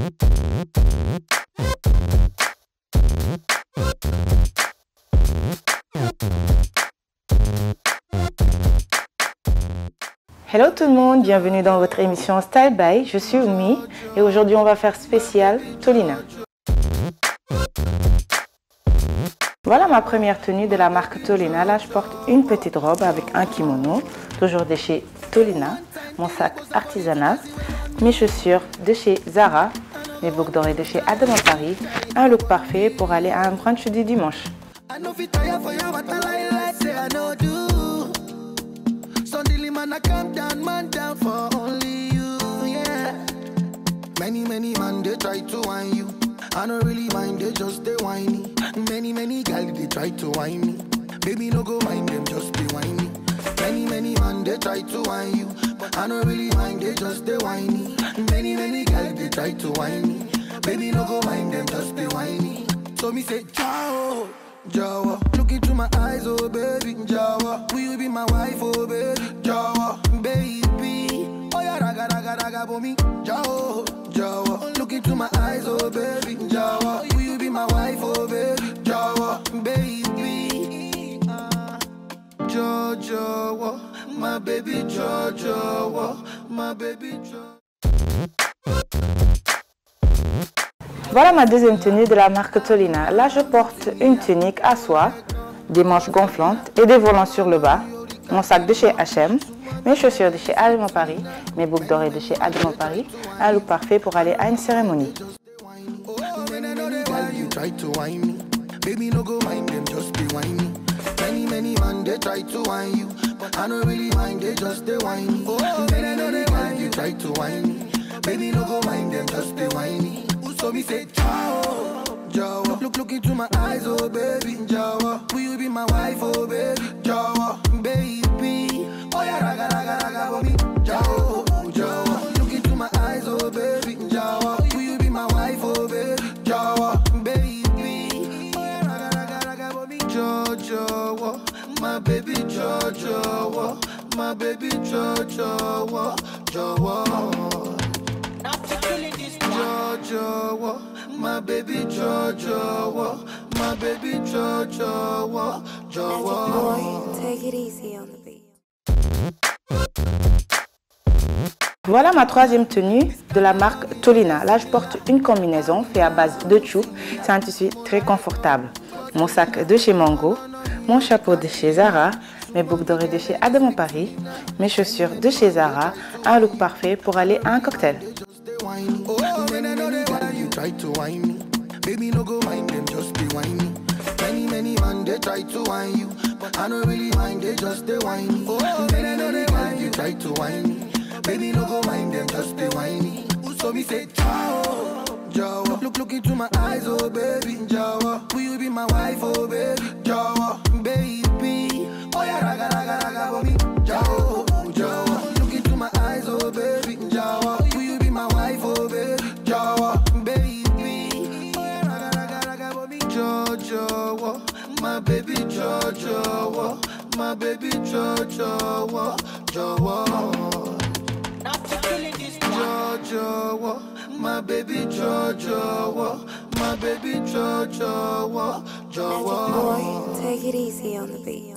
Hello tout le monde, bienvenue dans votre émission Style by, je suis Oumi et aujourd'hui on va faire spécial Tolina. Voilà ma première tenue de la marque Tolina. Là je porte une petite robe avec un kimono, toujours de chez Tolina, mon sac artisanal, mes chaussures de chez Zara, mes boucles d'oreilles de chez Adama Paris, un look parfait pour aller à un brunch du dimanche. I come down, man down for only you, yeah. Many man they try to whine you. I don't really mind, they just they whiny. Many girls they try to whine me. Baby no go mind them, just be whiny. Many man they try to whine you. I don't really mind, they just they whiny. Many girls they try to whine me. Baby no go mind them, just be whiny. So me say ciao, Jawa. Look into my eyes, oh baby, Jawa. Will you be my wife, oh baby, Jawa, baby? Oh yeah, raga for me, Jawa. Look into my eyes, oh baby, Jawa. Will you be my wife, oh baby, Jawa, baby? Jawa, my baby, Jawa, my baby, Jawa. Voilà ma deuxième tenue de la marque Tolina. Là, je porte une tunique à soie, des manches gonflantes et des volants sur le bas, mon sac de chez H&M, mes chaussures de chez Adama Paris, mes boucles d'oreilles de chez Adama Paris, un look parfait pour aller à une cérémonie. So me say ciao, Jawa. Look into my eyes, oh baby, Jawa. Will you be my wife, oh baby, Jawa, baby? Oh yeah, raga for me, Jawa. Look into my eyes, oh baby, Jawa. Will you be my wife, oh baby, Jawa, baby? Oh yeah, raga for me, Jawa. My baby, Jawa. My baby, Jawa. Jawa, my baby Jawa, my baby Jawa. Boy, take it easy on the beat. Voilà ma troisième tenue de la marque Tolina. Là, je porte une combinaison faite à base de choup. C'est un tissu très confortable. Mon sac de chez Mango, mon chapeau de chez Zara, mes boucles d'oreilles de chez Adama Paris, mes chaussures de chez Zara, un look parfait pour aller à un cocktail. Try to whine me, baby no go mind them, just be whiny. Many man they try to whine you, but I don't really mind, they just they whiny. Many man you try to whine me, baby no go mind them, just be whiny. So me say ciao, Jawa. Look into my eyes, oh baby, Jawa. Will you be my wife, oh baby, Jawa, baby? Oh yeah, raga for me, Jawa. Look into my eyes, oh baby, Jawa. Will you be my wife, oh baby, Jawa, baby? Oh yeah, raga for me, Jawa. My baby, Jawa. My baby, Jawa. Jawa, my baby Jawa, my baby Jawa. Boy, take it easy on the beat.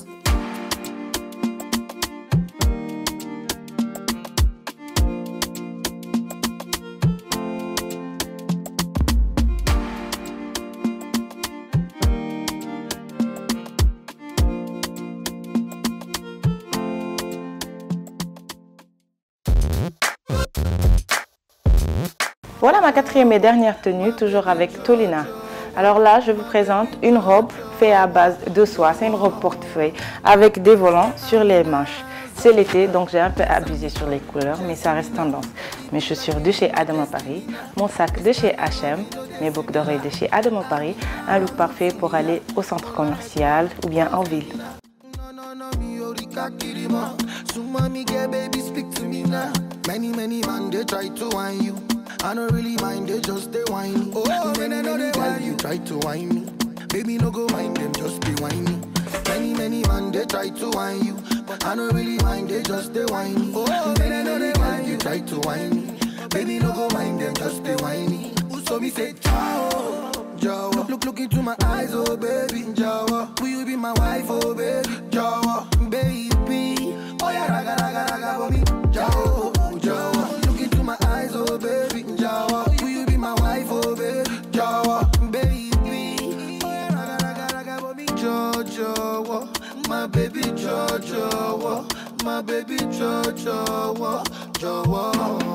Voilà ma quatrième et dernière tenue, toujours avec Tolina. Alors là, je vous présente une robe faite à base de soie. C'est une robe portefeuille avec des volants sur les manches. C'est l'été, donc j'ai un peu abusé sur les couleurs, mais ça reste tendance. Mes chaussures de chez Adama Paris, mon sac de chez H&M, mes boucles d'oreilles de chez Adama Paris, un look parfait pour aller au centre commercial ou bien en ville. Many man they try to whine you. I don't really mind, they just they whiny. Many girls you try to whine me. Baby no go mind them, just be whiny. Many man they try to whine you, but I don't really mind, they just they whiny. Many girls you try to whine me. Baby no go mind them, just be whiny. So me say, ciao, Jawa. Look into my eyes, oh baby, Jawa. Will you be my wife, oh baby, Jawa, baby? Oh yeah, raga, raga, raga, baby, Jawa, Jawa. Look into my eyes, oh baby, Jawa. Will you be my wife, oh baby, Jawa, baby? Oh yeah, raga, raga, raga, baby, Jawa. My baby, Jawa. My baby, Jawa, Jawa.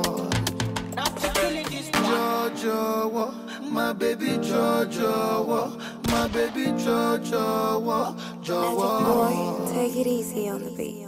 Jawa, my baby Jawa, my baby Jawa, Jawa. Boy, take it easy on the beat.